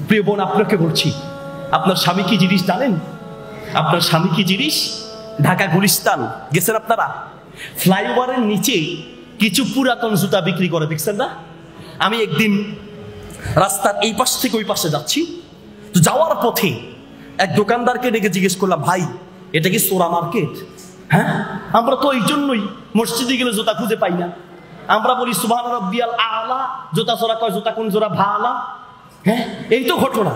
প্রিয় বোন, আপনাকে বলছি, আপনার স্বামী কি জিনিস জানেন? আপনার স্বামী কি জিনিস? ঢাকা গুলিস্তান গেছেন আপনারা? ফ্লাইওভারের নিচে কিছু পুরাতন জুতা বিক্রি করে, দেখছেন না? আমি একদিন রাস্তার এই পাশ থেকে ওই পাশে যাচ্ছি, তো যাওয়ার পথে এক দোকানদারকে ডেকে জিজ্ঞেস করলাম, ভাই এটা কি সোরা মার্কেট? হ্যাঁ, আমরা তো এই জন্যই মসজিদে গেলে জুতা খুঁজে পাই না। আমরা বলি সুবহান রাব্বিয়াল আলা, জুতা চোরা কয় জুতা কোন জোড়া ভালা। হ্যাঁ, এই তো ঘটনা।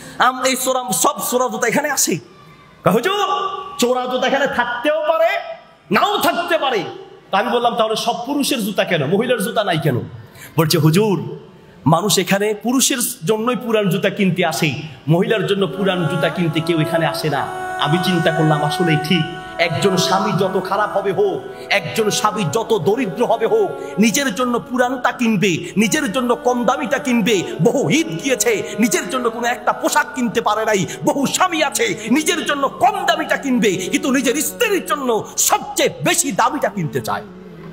এই সোরা, সব সোরা জুতা এখানে আসে। হুজুর, চোরা জুতা এখানে থাকতেও পারে, নাও থাকতে পারে। তা আমি বললাম, তাহলে সব পুরুষের জুতা কেন, মহিলার জুতা নাই কেন? বলছে, হুজুর, মানুষ এখানে পুরুষের জন্যই পুরান জুতা কিনতে আসে, মহিলার জন্য পুরান জুতা কিনতে কেউ এখানে আসে না। আমি চিন্তা করলাম, আসলেই ঠিক। একজন স্বামী যত খারাপ হবে হোক, একজন স্বামী যত দরিদ্র হবে হোক, নিজের জন্য পুরানটা কিনবে, নিজের জন্য কম দামিটা কিনবে। বহু ঈদ গিয়েছে, নিজের জন্য কোনো একটা পোশাক কিনতে পারে নাই। বহু স্বামী আছে, নিজের জন্য কম দামিটা কিনবে, কিন্তু নিজের স্ত্রীর জন্য সবচেয়ে বেশি দামিটা কিনতে চায়,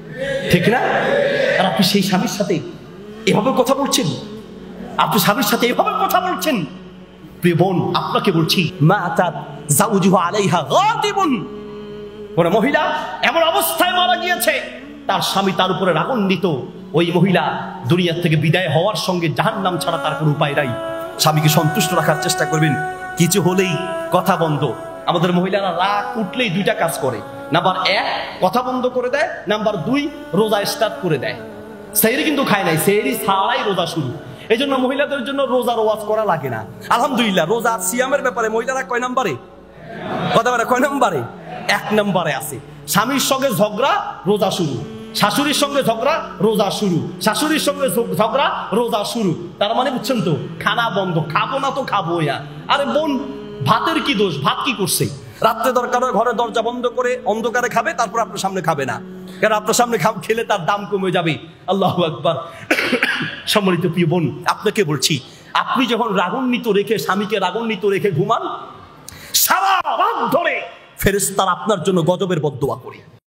ঠিক না? আর আপনি সেই স্বামীর সাথে এভাবে কথা বলছেন, আপনি স্বামীর সাথে এভাবে কথা বলছেন। প্রিয় বোন, আপনাকে বলছি, মাতাত যাওজুহু আলাইহা গাদিবুন। কোন মহিলা এমন অবস্থায় মারা গিয়েছে, তার স্বামী তার উপরে রাগান্বিত, ওই মহিলা দুনিয়া থেকে বিদায় হওয়ার সঙ্গে জাহান্নাম ছাড়া তার কোনো উপায় নাই। স্বামীকে সন্তুষ্ট রাখার চেষ্টা করবেন, কিছু হলেই কথা বন্ধ। আমাদের মহিলারা রাগ উঠলেই দুইটা কাজ করে, নাম্বার 1 কথা বন্ধ করে দেয়, নাম্বার 2 রোজা স্টার্ট করে দেয়। সেহরি কিন্তু খায় নাই, সেহরি ছাড়াই রোজা শুরু। এই জন্য মহিলাদের জন্য রোজার ওয়াজ করা লাগে না। আলহামদুলিল্লাহ, রোজা সিয়ামের ব্যাপারে মহিলারা কয় নম্বরে? কথা বলে কয় নম্বরে? 1 নম্বরে আছে। স্বামীর সঙ্গে ঝগড়া, রোজা শুরু। শাশুড়ির সঙ্গে ঝগড়া, রোজা শুরু। শাশুড়ির সঙ্গে ঝগড়া, রোজা শুরু। তার মানে বুঝছেন তো, খানা বন্ধ, খাবো না তো খাবো। আরে বোন, ভাতের কি দোষ? ভাত কি করছে? রাত্রে দরকার হয় ঘরে দরজা বন্ধ করে অন্ধকারে খাবে, তারপর আপনার সামনে খাবে না, কারণ আপনার সামনে খেলে তার দাম কমে যাবে। আল্লাহু আকবার। সম্মানিত প্রিয় বোন, আপনাকে বলছি, আপনি যখন রাগান্বিত রেখে, স্বামীকে রাগান্বিত রেখে ঘুমান, সারা রাত ধরে ফেরেশতারা আপনার জন্য গজবের বদদোয়া করে।